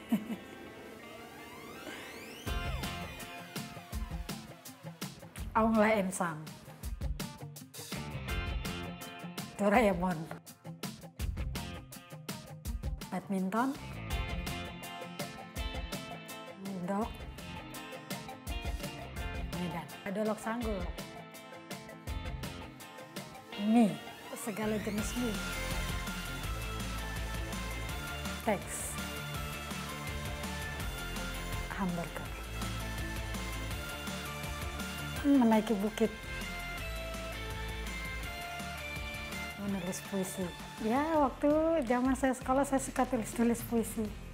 Ông là em sang. Doraemon. Badminton. Dog. Medan. Ada lok sanggul. Mie. Segala jenis mie. Teks. Hamburger. Menaiki bukit. Menulis puisi. Ya, waktu zaman saya sekolah saya suka tulis puisi.